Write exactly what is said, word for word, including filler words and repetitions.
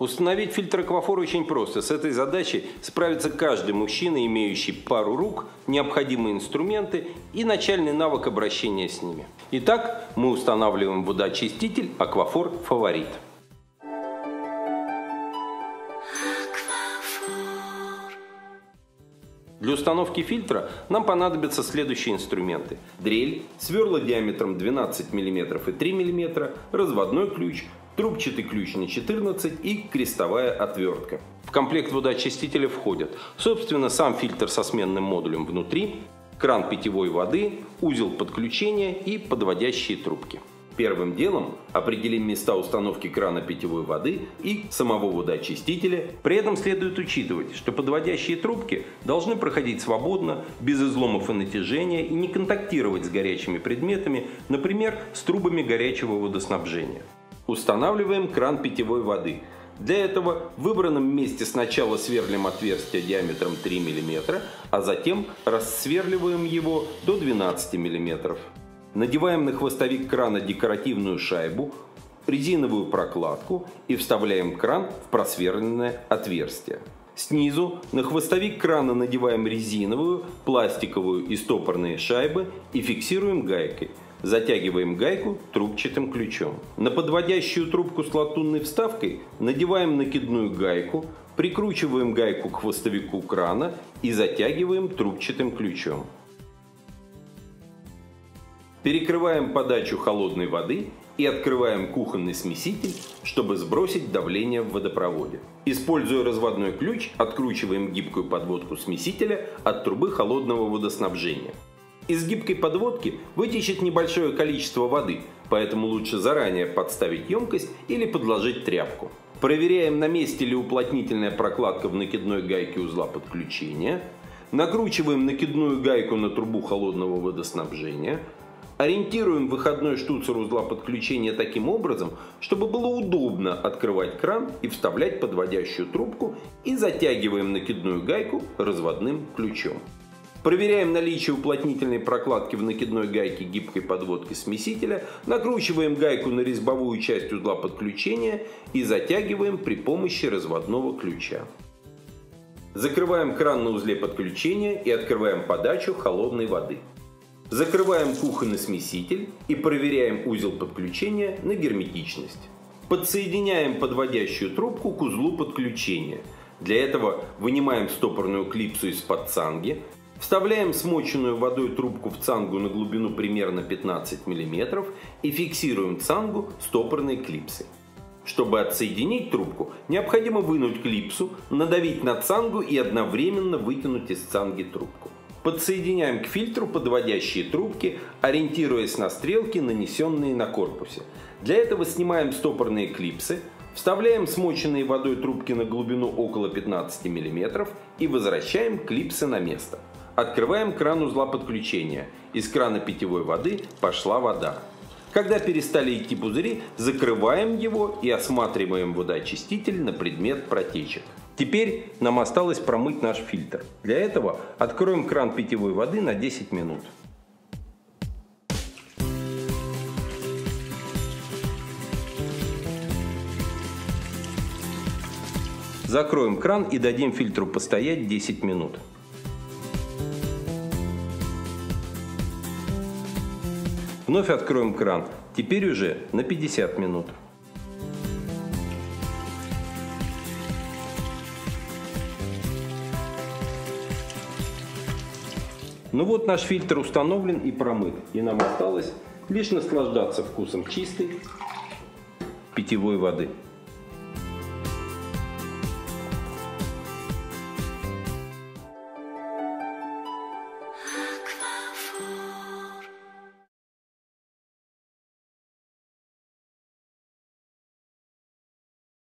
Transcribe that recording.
Установить фильтр аквафор очень просто. С этой задачей справится каждый мужчина, имеющий пару рук, необходимые инструменты и начальный навык обращения с ними. Итак, мы устанавливаем водоочиститель Аквафор Фаворит. Для установки фильтра нам понадобятся следующие инструменты: дрель, сверла диаметром двенадцать миллиметров и три миллиметра, разводной ключ, трубчатый ключ на четырнадцать и крестовая отвертка. В комплект водоочистителя входят, собственно, сам фильтр со сменным модулем внутри, кран питьевой воды, узел подключения и подводящие трубки. Первым делом определим места установки крана питьевой воды и самого водоочистителя. При этом следует учитывать, что подводящие трубки должны проходить свободно, без изломов и натяжения и не контактировать с горячими предметами, например, с трубами горячего водоснабжения. Устанавливаем кран питьевой воды. Для этого в выбранном месте сначала сверлим отверстие диаметром три миллиметра, а затем рассверливаем его до двенадцати миллиметров. Надеваем на хвостовик крана декоративную шайбу, резиновую прокладку и вставляем кран в просверленное отверстие. Снизу на хвостовик крана надеваем резиновую, пластиковую и стопорные шайбы и фиксируем гайкой. Затягиваем гайку трубчатым ключом. На подводящую трубку с латунной вставкой надеваем накидную гайку, прикручиваем гайку к хвостовику крана и затягиваем трубчатым ключом. Перекрываем подачу холодной воды и открываем кухонный смеситель, чтобы сбросить давление в водопроводе. Используя разводной ключ, откручиваем гибкую подводку смесителя от трубы холодного водоснабжения. Из гибкой подводки вытечет небольшое количество воды, поэтому лучше заранее подставить емкость или подложить тряпку. Проверяем, на месте ли уплотнительная прокладка в накидной гайке узла подключения. Накручиваем накидную гайку на трубу холодного водоснабжения. Ориентируем выходной штуцер узла подключения таким образом, чтобы было удобно открывать кран и вставлять подводящую трубку, и затягиваем накидную гайку разводным ключом. Проверяем наличие уплотнительной прокладки в накидной гайке гибкой подводки смесителя, накручиваем гайку на резьбовую часть узла подключения и затягиваем при помощи разводного ключа. Закрываем кран на узле подключения и открываем подачу холодной воды. Закрываем кухонный смеситель и проверяем узел подключения на герметичность. Подсоединяем подводящую трубку к узлу подключения. Для этого вынимаем стопорную клипсу из-под цанги, вставляем смоченную водой трубку в цангу на глубину примерно пятнадцать миллиметров и фиксируем цангу стопорной клипсой. Чтобы отсоединить трубку, необходимо вынуть клипсу, надавить на цангу и одновременно вытянуть из цанги трубку. Подсоединяем к фильтру подводящие трубки, ориентируясь на стрелки, нанесенные на корпусе. Для этого снимаем стопорные клипсы, вставляем смоченные водой трубки на глубину около пятнадцати миллиметров и возвращаем клипсы на место. Открываем кран узла подключения. Из крана питьевой воды пошла вода. Когда перестали идти пузыри, закрываем его и осматриваем водоочиститель на предмет протечек. Теперь нам осталось промыть наш фильтр. Для этого откроем кран питьевой воды на десять минут. Закроем кран и дадим фильтру постоять десять минут. Вновь откроем кран, теперь уже на пятьдесят минут. Ну вот, наш фильтр установлен и промыт, и нам осталось лишь наслаждаться вкусом чистой питьевой воды.